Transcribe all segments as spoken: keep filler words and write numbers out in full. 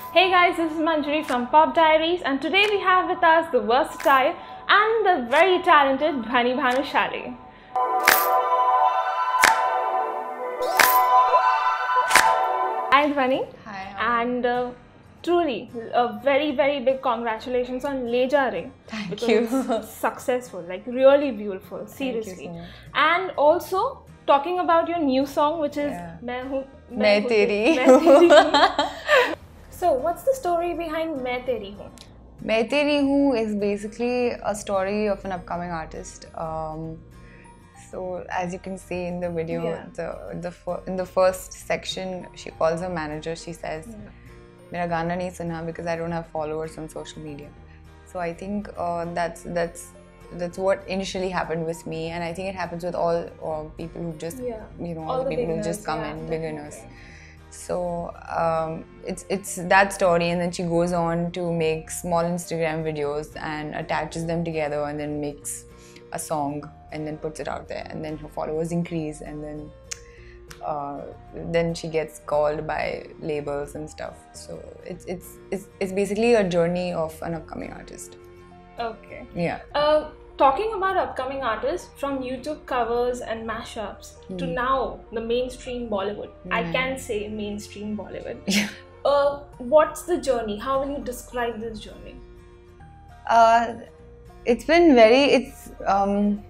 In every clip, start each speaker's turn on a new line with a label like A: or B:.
A: Hey guys, this is Manjari from Pop Diaries, and today we have with us the versatile and the very talented Dhvani Bhanushali. Hi Dhvani.
B: Hi.
A: And uh, truly, a very very big congratulations on Le Ja Re.
B: Thank
A: because
B: you.
A: It's successful, like really beautiful, seriously.
B: Thank you so much.
A: And also talking about your new song, which is
B: Yeah.
A: Main Hu,
B: Main
A: Hu-
B: Teri.
A: Main Teri Hu. So, what's the story behind Main Teri Hu?
B: Main Teri Hu is basically a story of an upcoming artist. Um, so, as you can see in the video,
A: Yeah.
B: the the fir- in the first section, she calls her manager. She says, "Mera gana nahi suna because I don't have followers on social media." So, I think uh, that's that's that's what initially happened with me, and I think it happens with all uh, people who just
A: Yeah.
B: you know
A: All
B: all the
A: the
B: people who
A: beginners,
B: just come
A: yeah,
B: in,
A: definitely.
B: beginners. So um, it's it's that story, and then she goes on to make small Instagram videos and attaches them together, and then makes a song and then puts it out there, and then her followers increase, and then uh, then she gets called by labels and stuff. So it's it's it's it's basically a journey of an upcoming artist.
A: Okay.
B: Yeah.
A: Uh, talking about upcoming artists, from YouTube covers and mashups to now the mainstream Bollywood. I can say mainstream Bollywood.
B: Yeah.
A: Uh, what's the journey? How will you describe this journey?
B: Uh, it's been very, it's, um,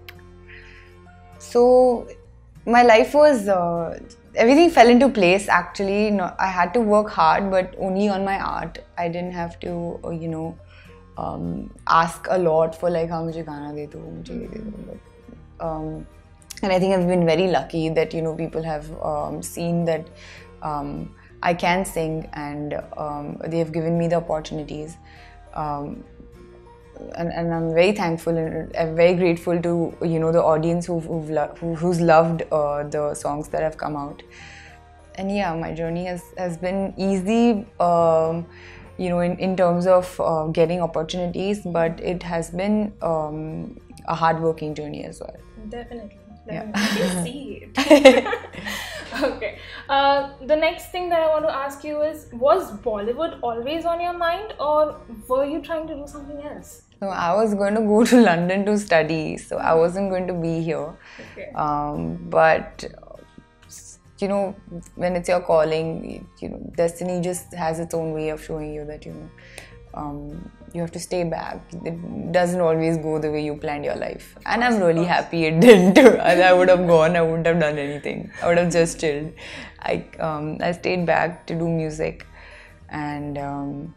B: so my life was, uh, everything fell into place actually. No, I had to work hard, but only on my art. I didn't have to, uh, you know, um, ask a lot for like, how mujhe gana de do, mujhe ye de do. But, um, and I think I've been very lucky that, you know, people have um, seen that um, I can sing, and um, they have given me the opportunities. Um, and, and I'm very thankful and I'm very grateful to, you know, the audience who've, who've lo- who, who's loved uh, the songs that have come out. And yeah, my journey has, has been easy, um, you know, in, in terms of uh, getting opportunities, but it has been um, a hard-working journey as well.
A: Definitely.
B: Yeah.
A: Definitely. I can see it. Okay. Uh, the next thing that I want to ask you is, was Bollywood always on your mind, or were you trying to do something else?
B: No, I was going to go to London to study, so I wasn't going to be here.
A: Okay.
B: Um, but you know, when it's your calling, you know, destiny just has its own way of showing you that, you know, um, you have to stay back. It doesn't always go the way you planned your life. And I'm really happy it didn't. I would have gone, I wouldn't have done anything. I would have just chilled. I, um, I stayed back to do music, and um,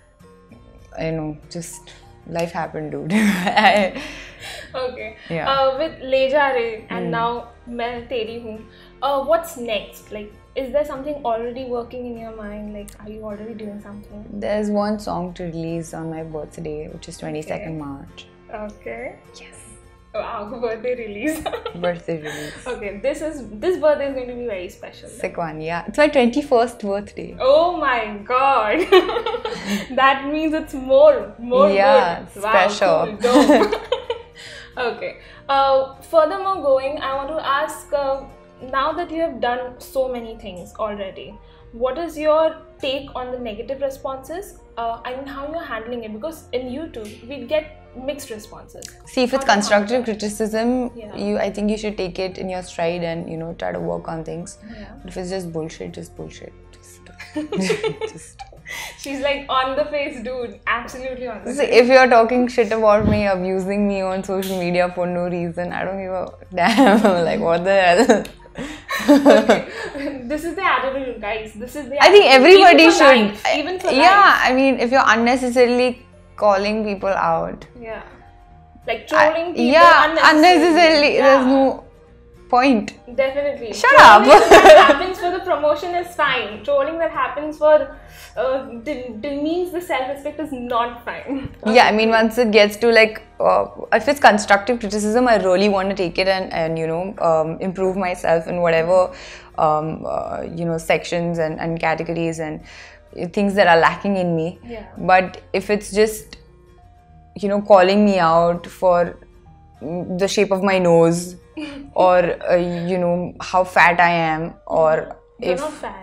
B: I know, just life happened, dude. I,
A: Okay.
B: Yeah.
A: Uh, with Le Ja Re and now Main Teri Hu, uh, what's next? Like, is there something already working in your mind? Like, are you already doing something?
B: There's one song to release on my birthday, which is twenty-second March.
A: Okay.
B: Yes.
A: Wow, birthday release.
B: Birthday release.
A: Okay, this is this birthday is going to be very special.
B: Sick one, yeah. It's my twenty-first birthday.
A: Oh my god. That means it's more, more
B: Yeah,
A: good.
B: special.
A: Wow, cool, dope. Okay. Uh, furthermore going, I want to ask, uh, now that you have done so many things already, what is your take on the negative responses? Uh, I mean, how you're handling it? Because in YouTube, we get mixed responses.
B: See, if it's
A: How do you
B: constructive
A: handle that?
B: criticism,
A: Yeah.
B: you, I think you should take it in your stride and, you know, try to work on things.
A: Yeah.
B: But if it's just bullshit, just bullshit. Just, just.
A: She's like, on the face, dude. Absolutely on the
B: See,
A: face.
B: if you're talking shit about me, abusing me on social media for no reason, I don't give a damn. Like, what the hell?
A: Okay. This is the attitude, guys. This is the
B: I think
A: attitude.
B: everybody
A: Even for
B: should.
A: life. Even for
B: yeah,
A: life.
B: I mean, if you're unnecessarily calling people out.
A: Yeah. Like trolling
B: I-
A: people
B: yeah,
A: unnecessarily.
B: unnecessarily.
A: Yeah.
B: There's no point.
A: Definitely.
B: Shut
A: Trolling
B: up.
A: that happens for the promotion is fine. Trolling that happens for uh, de- demeans the self-respect is not fine.
B: Yeah, I mean, once it gets to like, uh, if it's constructive criticism, I really want to take it and, and you know, um, improve myself in whatever, um, uh, you know, sections and, and categories and things that are lacking in me.
A: Yeah.
B: But if it's just, you know, calling me out for the shape of my nose or, uh, you know, how fat I am, or
A: You're
B: if...
A: not fat.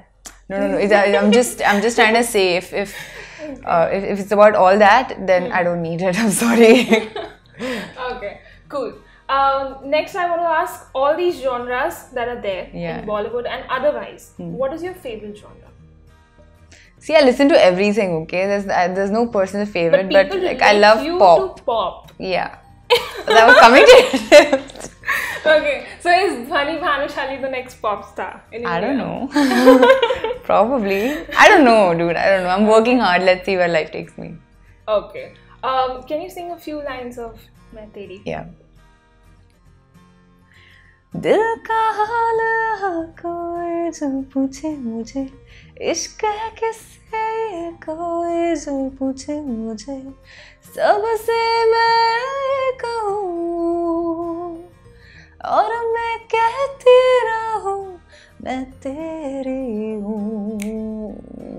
B: No, no, no. It's, I'm just, I'm just trying to say if, if, okay. uh, if, if it's about all that, then mm. I don't need it. I'm sorry.
A: Okay, cool. Um, next, I want to ask all these genres that are there
B: yeah.
A: in Bollywood and otherwise.
B: Mm.
A: What is your favorite genre?
B: See, I listen to everything. Okay, there's, uh, there's no personal favorite,
A: but,
B: but like I love
A: you
B: pop.
A: To pop.
B: Yeah, that was coming to it.
A: Okay, so is Dhvani Bhanushali the next pop star in India?
B: I don't know. Probably. I don't know, dude. I don't know. I'm working hard. Let's see where life takes me.
A: Okay. Um, can you sing a few lines of Main Teri?
B: Yeah. दिल का हाल कोई जो पूछे मुझे इश्क है किससे ये कोई जो पूछे मुझे सबसे मैं कहूँ और मैं कहती रहूँ मैं तेरी हूँ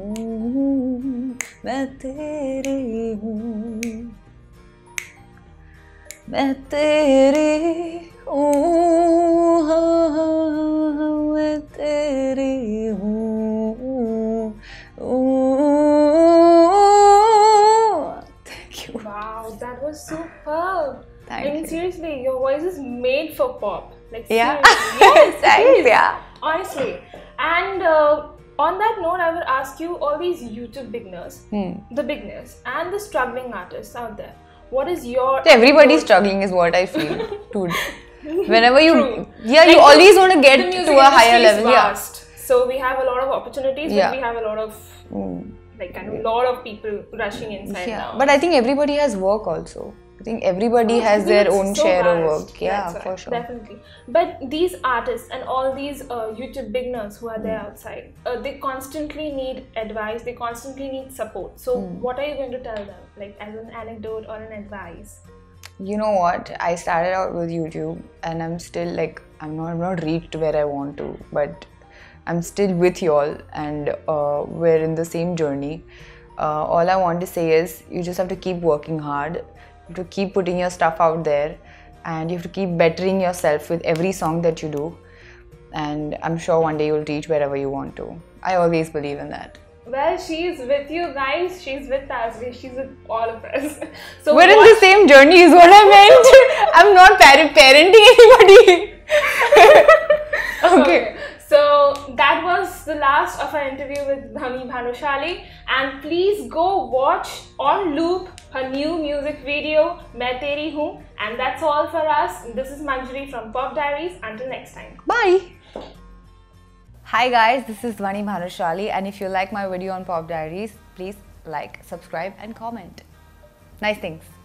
B: मैं तेरी हूँ मैं तेरी हूँ मैं तेरी हूँ Thank you.
A: Wow, that was superb.
B: Thank
A: I mean,
B: you.
A: seriously, your voice is made for pop. Like,
B: yeah.
A: Yes,
B: Thanks, yeah.
A: Honestly. And uh, on that note, I will ask you, all these YouTube beginners,
B: hmm.
A: the beginners and the struggling artists out there, what is your...
B: Everybody
A: your...
B: struggling is what I feel, dude. Whenever you...
A: True.
B: Yeah,
A: like
B: you always want to get
A: to
B: to a higher level.
A: Vast. Yeah. So we have a lot of opportunities,
B: yeah.
A: but we have a lot of...
B: Mm.
A: Like, kind of a lot of people rushing inside
B: yeah.
A: now.
B: But I think everybody has work also. I think everybody oh, has their own
A: so
B: share
A: vast.
B: of work. Yeah,
A: right.
B: for sure.
A: Definitely. But these artists and all these uh, YouTube beginners who are mm. there outside, uh, they constantly need advice, they constantly need support. So mm. what are you going to tell them? Like as an anecdote or an advice?
B: You know what? I started out with YouTube and I'm still like, I'm not, I'm not reached where I want to, but I'm still with y'all and uh, we're in the same journey. Uh, all I want to say is you just have to keep working hard, you have to keep putting your stuff out there and you have to keep bettering yourself with every song that you do, and I'm sure one day you'll reach wherever you want to. I always believe in that.
A: Well, she's with you guys, she's with us, she's with all of us. So
B: we're in the same journey is what I meant. I'm not par parenting anybody. Okay.
A: Okay. So that was the last of our interview with Dhvani Bhanushali, and please go watch on loop her new music video Main Teri Hoon, and that's all for us. This is Manjari from Pop Diaries. Until next time.
B: Bye. Hi guys, this is Dhvani Bhanushali, and if you like my video on Pop Diaries, please like, subscribe and comment. Nice things.